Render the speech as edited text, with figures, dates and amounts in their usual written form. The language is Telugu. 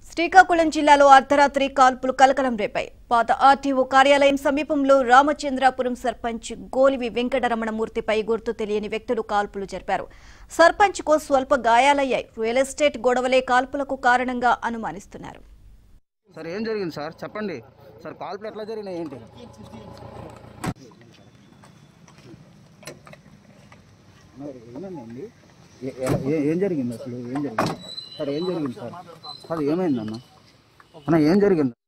శ్రీకాకుళం జిల్లాలో అర్ధరాత్రి కాల్పులు కలకలం రేపాయి. పాత ఆర్టీఓ కార్యాలయం సమీపంలో రామచంద్రాపురం సర్పంచ్ గోలివి వెంకటరమణమూర్తిపై గుర్తు తెలియని వ్యక్తులు కాల్పులు జరిపారు. సర్పంచ్కు స్వల్ప గాయాలయ్యాయి. రియల్ ఎస్టేట్ గొడవలే కాల్పులకు కారణంగా అనుమానిస్తున్నారు. సార్ ఏం జరిగింది సార్ చెప్పండి సార్, కాల్పులు ఎట్లా జరిగినాయి ఏంటి? ఏమైందండి? ఏం జరిగింది అసలు? ఏం జరిగింది సార్? ఏం జరిగింది సార్? అది ఏమైందన్న? ఏం జరిగింది?